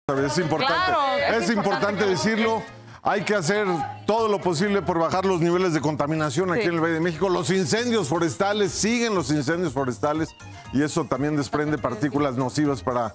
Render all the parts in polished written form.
Es importante, Claro, es importante decirlo. Hay que hacer todo lo posible por bajar los niveles de contaminación aquí en el Valle de México. Los incendios forestales, siguen los incendios forestales y eso también desprende partículas nocivas para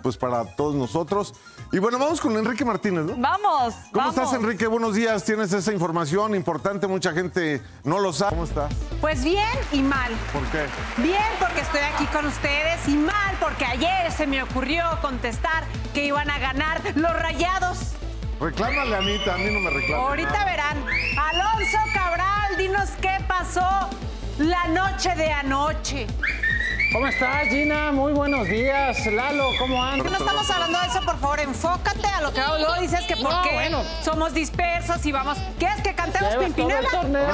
todos nosotros. Y bueno, vamos con Enrique Martínez, ¿no? Vamos. ¿Cómo estás, Enrique? Buenos días. Tienes esa información importante, mucha gente no lo sabe. ¿Cómo estás? Pues bien y mal. ¿Por qué? Bien porque estoy aquí con ustedes y mal porque ayer se me ocurrió contestar que iban a ganar los Rayados. Reclámale, Anita, a mí no me reclama. Ahorita verán. Alonso Cabral, dinos qué pasó la noche de anoche. ¿Cómo estás, Gina? Muy buenos días. Lalo, ¿cómo andas? No estamos hablando de eso, por favor, enfócate a lo que luego dices que porque somos dispersos y vamos... ¿Quieres que cantemos Pimpinela? Todo el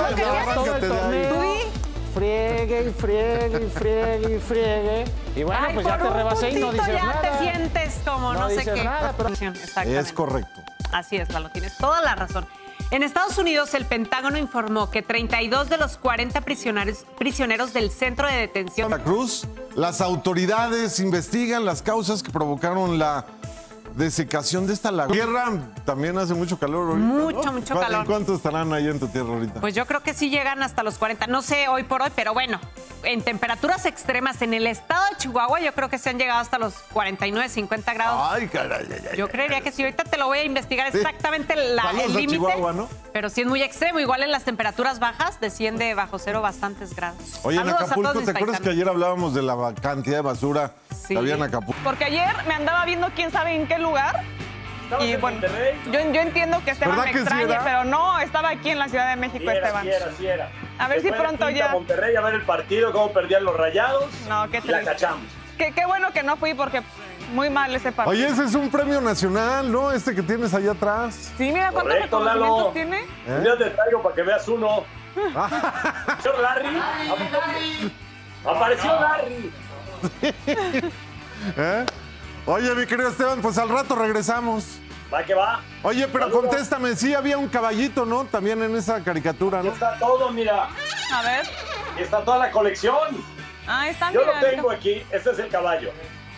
torneo. ¿Tú di? Friegue y friegue y friegue y friegue. Y bueno, Ay, pues ya por te un rebasé y no puntito dices ya nada. te sientes como no sé dices qué. nada, pero... Exactamente. Es correcto. Así es, Lalo, tienes toda la razón. En Estados Unidos, el Pentágono informó que 32 de los 40 prisioneros del centro de detención... Santa Cruz, las autoridades investigan las causas que provocaron la desecación de esta laguna. Tierra también hace mucho calor ahorita. Mucho calor. ¿Cuántos estarán ahí en tu tierra ahorita? Pues yo creo que sí llegan hasta los 40. No sé hoy por hoy, pero bueno, en temperaturas extremas en el estado de Chihuahua, yo creo que se han llegado hasta los 49, 50 grados. Ay, caray. Yo creería que sí. Ahorita te lo voy a investigar exactamente el Saludos a límite. Chihuahua, ¿no? Pero sí es muy extremo. Igual en las temperaturas bajas desciende bajo cero bastantes grados. Oye, en Saludos a Acapulco, todos ¿te mis acuerdas que paisanos. ayer hablábamos de la cantidad de basura Sí. que había en Acapulco? Porque ayer me andaba viendo quién sabe en qué lugar. Y bueno, yo entiendo que Esteban ¿Verdad me que sí extrañe, era? pero no, estaba aquí en la Ciudad de México, Esteban. Sí era. A ver si Después pronto de ya. a Monterrey a ver el partido, cómo perdían los Rayados. No, qué y la triste. cachamos. Qué bueno que no fui porque muy mal ese partido. Oye, ese es un premio nacional, ¿no? Este que tienes allá atrás. Sí, mira cuántos Correcto, reconocimientos Lalo. tiene. Un día te traigo para que veas uno. Señor Larry. Apareció Larry. ¿Eh? Oye, mi querido Esteban, pues al rato regresamos. Va que va. Oye, pero Saludos. contéstame, sí había un caballito, ¿no? También en esa caricatura, Aquí ¿no? está todo, mira. A ver. Aquí está toda la colección. Ahí está, Yo mira. lo tengo aquí. Este es el caballo.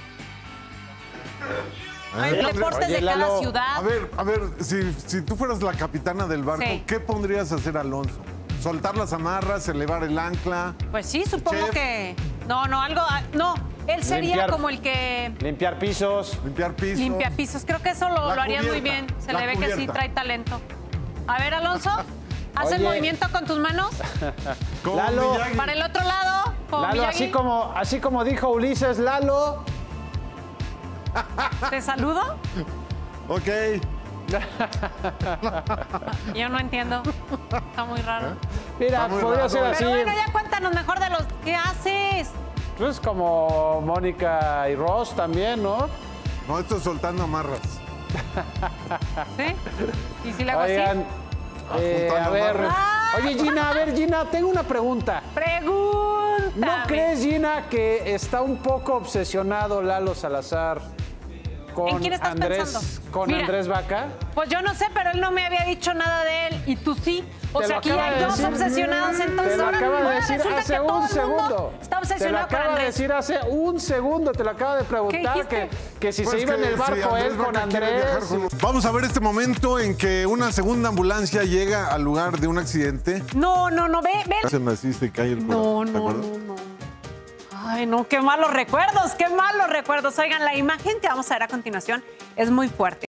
Hay reportes Oye, de cada Lalo, ciudad. A ver, si tú fueras la capitana del barco, Sí. ¿qué pondrías a hacer, Alonso? ¿Soltar las amarras, elevar el ancla? Pues sí, supongo Chef. que... No, algo... No, él sería Limpiar. como el que Limpiar pisos. ¿Limpiar pisos? limpia pisos. Creo que eso lo La haría muy cubierta, bien. Se la le ve que sí cubierta. trae talento. A ver, Alonso, haz el Oye. movimiento con tus manos. Como Lalo. Miyagi. Para el otro lado, como Lalo, Miyagi. así como dijo Ulises, Lalo. ¿Te saludo? Ok. Yo no entiendo. Está muy raro. Mira, Está muy podría raro, ser ¿eh? así. Pero bueno, ya cuéntanos mejor de los... ¿Qué haces? Pues como Mónica y Ross también, ¿no? No, esto es soltando amarras. ¿Sí? ¿Y si le hago Oigan, así? a ver. Ay. Oye, Gina, tengo una pregunta. Pregúntame. ¿No crees, Gina, que está un poco obsesionado Lalo Salazar con ¿En quién estás pensando? Mira. Andrés Vaca? Pues yo no sé, pero él no me había dicho nada de él. Y tú sí. O Te sea, lo aquí acaba hay de dos decir. obsesionados, entonces Te lo ahora acaba de ahora decir resulta hace que todo un el mundo segundo. está Te lo obsesionado con acaba de Andrés. decir hace un segundo. Te lo acaba de preguntar dijiste? que si Pues se iba en el si barco Andrés él con Vaca quiere viajar Andrés. con- Vamos a ver este momento en que una segunda ambulancia llega al lugar de un accidente. No, ve. Hacen así, se cae el corazón. ¿te acuerdas? Ay, no, qué malos recuerdos, qué malos recuerdos. Oigan, la imagen que vamos a ver a continuación es muy fuerte.